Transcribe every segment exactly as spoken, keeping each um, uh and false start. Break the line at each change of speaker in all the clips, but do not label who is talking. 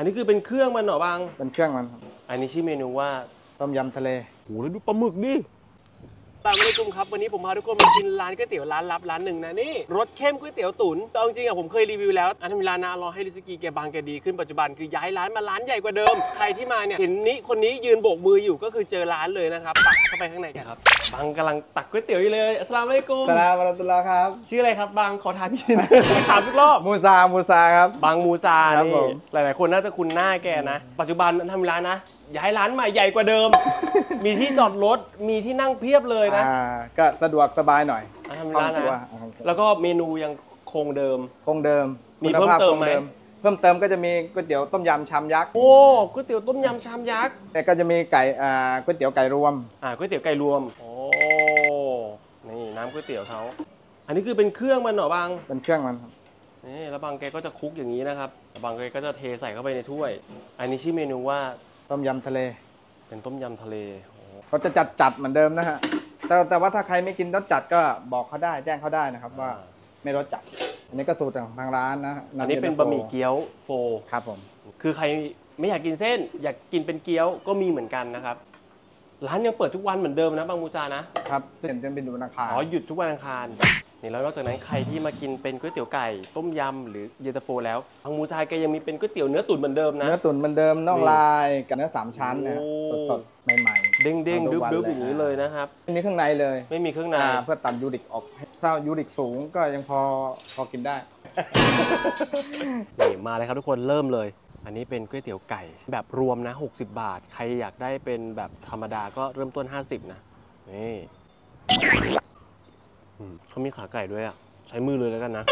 อันนี้คือเป็นเครื่องมันเหรอบาง
เป็นเครื่องมันครับ
อันนี้ชื่อเมนูว่า
ต้มยำทะเล
โหแล้วดูปลาหมึกดิตามมาเลยกุมครับวันนี้ผมพาทุกคนมากินร้านก๋วยเตี๋ยวร้านลับร้านหนึ่งนะนี่รสเข้มก๋วยเตี๋ยวตุ๋นเอาจริงๆอะผมเคยรีวิวแล้วอันนั้นมีร้านนะรอให้ริสกีแกบางแกดีขึ้นปัจจุบันคือย้ายร้านมาร้านใหญ่กว่าเดิมใครที่มาเนี่ยเห็นนี้คนนี้ยืนโบกมืออยู่ก็คือเจอร้านเลยนะครับตักเข้าไปข้างในกันครับบางกำลังตักก๋วยเตี๋ยวอยู่เลยอัสสลามุอะลัยกุม
สลามอะลัยกุมครับ
ชื่ออะไรครับบางขอถามพี่นะถามทุกรอบ
มูซามูซาครับ
บางมูซานี่หลายๆคนน่าจะคุ้นหน้าแกนะปัจจุบันทำร้านนะย้ายร้านใหม่ใหญ่กว่าเดิมมีที่จอดรถมีที่นั่งเพียบเลยนะ
ก็สะดวกสบายหน่อย
ทำร้านนะแล้วก็เมนูยังคงเดิม
คงเดิม
มีเพิ่มเติมไหม
เพิ่มเติมก็จะมีก๋วยเตี๋ยวต้มยำชามยักษ์
โอ้ก๋วยเตี๋ยวต้มยำชามยักษ์
แต่ก็จะมีไก่อ่าก๋วยเตี๋ยวไก่รวม
อ่าก๋วยเตี๋ยวไก่รวมโอ้นี่น้ำก๋วยเตี๋ยวเขาอันนี้คือเป็นเครื่องมันเหรอบาง
เป็นเครื่องมันครับ
นี่แล้วบางแกก็จะคลุกอย่างนี้นะครับบางแกก็จะเทใส่เข้าไปในถ้วยอันนี้ชื่อเมนูว่า
ต้มยำทะเล
เป็นต้มยำทะเล
เขาจะจัดจัดเหมือนเดิมนะฮะแต่แต่ว่าถ้าใครไม่กินรสจัดก็บอกเขาได้แจ้งเขาได้นะครับว่าไม่รสจัดอันนี้ก็สูตรของทางร้านนะ
อันนี้เป็นบะหมี่เกี๊ยวโฟ
ครับผม
คือใครไม่อยากกินเส้นอยากกินเป็นเกี๊ยวก็มีเหมือนกันนะครับร้านยังเปิดทุกวันเหมือนเดิมนะบางมูซา
นะครับเห็นจะเป็นวันอังคาร
อ๋อหยุดทุกวันอังคารนี่แล้วนอกจากนั้นใครที่มากินเป็นก๋วยเตี๋ยวไก่ต้มยำหรือเย็นตาโฟแล้วบางมูซาแกยังมีเป็นก๋วยเตี๋ยวเนื้อตุ๋นเหมือนเดิมนะ
เนื้อตุ๋นเหมือนเดิมน่องลายกับเนื้อสามชั้นเนี่ยสดๆใหม่
ๆเด้งๆดึบๆอย่างนี้เลยนะครับ
ไม่มีเครื่องในเลย
ไม่มีเครื่องใน
เพื่อตัดยูริกออกถ้ายูริกสูงก็ยังพอพอกินได้
นี่มาเลยครับทุกคนเริ่มเลยอันนี้เป็นก๋วยเตี๋ยวไก่แบบรวมนะหกสิบบาทใครอยากได้เป็นแบบธรรมดาก็เริ่มต้นห้าสิบนะนี่เขามีขาไก่ด้วยอ่ะใช้มือเลยแล้วกันนะ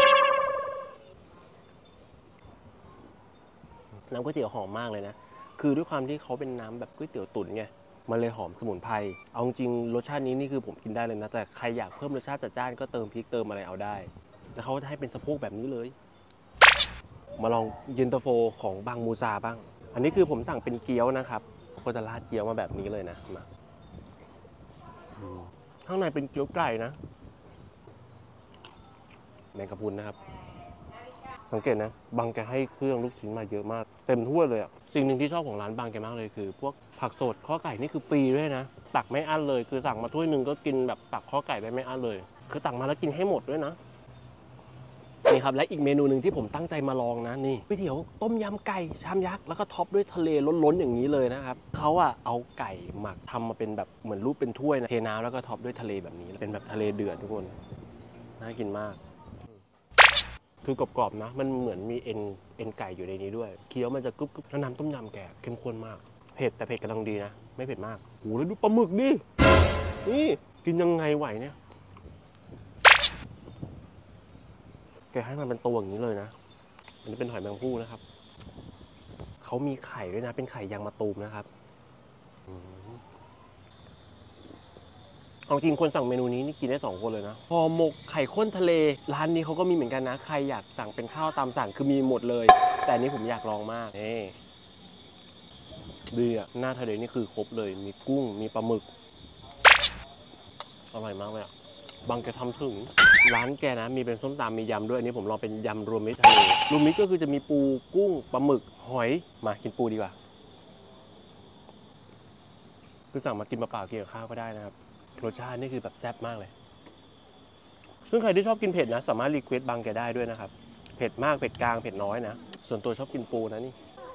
น้ำก๋วยเตี๋ยวหอมมากเลยนะคือด้วยความที่เขาเป็นน้ำแบบก๋วยเตี๋ยวตุ๋นไงมันเลยหอมสมุนไพรเอาจริงรสชาตินี้นี่คือผมกินได้เลยนะแต่ใครอยากเพิ่มรสชาติจัดจ้านก็เติมพริกเติมอะไรเอาได้แล้วเขาจะให้เป็นสะโพกแบบนี้เลยมาลองเย็นตาโฟของบางมูซาบ้างอันนี้คือผมสั่งเป็นเกี๊ยวนะครับก็จะราดเกี๊ยวมาแบบนี้เลยนะมาข้างในเป็นเกี๊ยวไก่นะแมงกะพรุนนะครับสังเกตนะบางแกให้เครื่องลูกชิ้นมาเยอะมากเต็มถ้วยเลยอ่ะสิ่งหนึ่งที่ชอบของร้านบางแกมากเลยคือพวกผักสดข้อไก่นี่คือฟรีด้วยนะตักไม่อั้นเลยคือสั่งมาถ้วยหนึ่งก็กินแบบตักข้อไก่ไปไม่อั้นเลยคือตักมาแล้วกินให้หมดด้วยนะนี่ครับและอีกเมนูหนึ่งที่ผมตั้งใจมาลองนะนี่ก๋วยเตี๋ยวต้มยำไก่ชามยักษ์แล้วก็ท็อปด้วยทะเลล้นๆอย่างนี้เลยนะครับเขาอะเอาไก่หมักทำมาเป็นแบบเหมือนรูปเป็นถ้วยนะเทน้ำแล้วก็ท็อปด้วยทะเลแบบนี้เป็นแบบทะเลเดือดทุกคนน่ากินมากคือกรอบๆนะมันเหมือนมีเอ็นเอ็นไก่อยู่ในนี้ด้วยเคี้ยวมันจะกรุบๆแล้วน้ำต้มยำแกเข้มข้นมากเผ็ดแต่เผ็ดกำลังดีนะไม่เผ็ดมากโอ้แล้วดูปลาหมึกดินี่กินยังไงไหวเนี่ยแกให้มันเป็นตัวอย่างนี้เลยนะอันนี้เป็นหอยแมงภู่นะครับเขามีไข่ด้วยนะเป็นไข่ยางมะตูมนะครับเอาจริงคนสั่งเมนูนี้นี่กินได้สองคนเลยนะห่อหมกไข่ข้นทะเลร้านนี้เขาก็มีเหมือนกันนะใครอยากสั่งเป็นข้าวตามสั่งคือมีหมดเลยแต่อันนี้ผมอยากลองมากนี่ดีอ่ะหน้าทะเลนี่คือครบเลยมีกุ้งมีปลาหมึกอร่อยมากเลยอ่ะบางแกทำถึงร้านแกนะมีเป็นส้มตำมียำด้วยอันนี้ผมลองเป็นยำรวมมิตรทะเลรวมมิตรก็คือจะมีปูกุ้งปลาหมึกหอยมากินปูดีกว่าคือสั่งมากินเปล่าๆกินกับข้าวก็ได้นะครับรสชาตินี่คือแบบแซ่บมากเลยซึ่งใครที่ชอบกินเผ็ดนะสามารถรีเควสต์บางแกได้ด้วยนะครับเผ็ดมากเผ็ดกลางเผ็ดน้อยนะส่วนตัวชอบกินปูนะนี่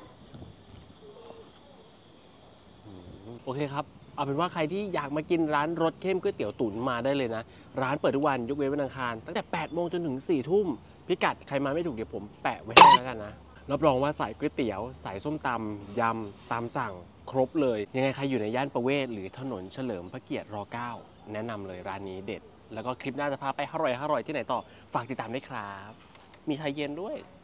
โอเคครับเอาเป็นว่าใครที่อยากมากินร้านรสเข้มก๋วยเตี๋ยวตุ๋นมาได้เลยนะร้านเปิดทุกวันยกเว้นวันอังคารตั้งแต่แปดโมงจนถึงสี่ทุ่มพิกัดใครมาไม่ถูกเดี๋ยวผมแปะไว้ให้แล้วกันนะรับรองว่าสายก๋วยเตี๋ยวสายส้มตำยำตามสั่งครบเลยยังไงใครอยู่ในย่านประเวศหรือถนนเฉลิมพระเกียรติรเก้าแนะนำเลยร้านนี้เด็ดแล้วก็คลิปหน้าจะพาไปอร่อยอร่อยที่ไหนต่อฝากติดตามด้วยครับมีชาเย็นด้วย